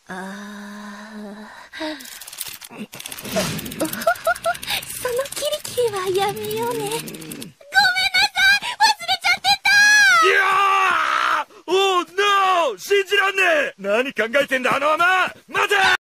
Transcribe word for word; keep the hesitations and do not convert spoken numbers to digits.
あーおほほほ、そのキリキリはやめようね。ごめんなさい、忘れちゃってた。 いやー、おーノー、信じらんねえ。何考えてんだあのまま。待て